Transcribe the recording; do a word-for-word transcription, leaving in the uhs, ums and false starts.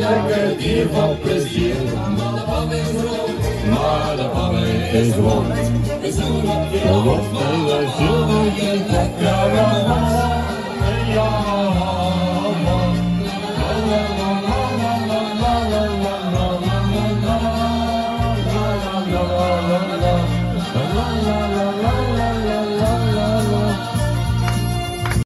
lekker dier van plezier. Maar de pannen is rond. De rond en de zilvertje van Caravana. Ja, man. La la la la la la la la la la la la la la la la la la la la.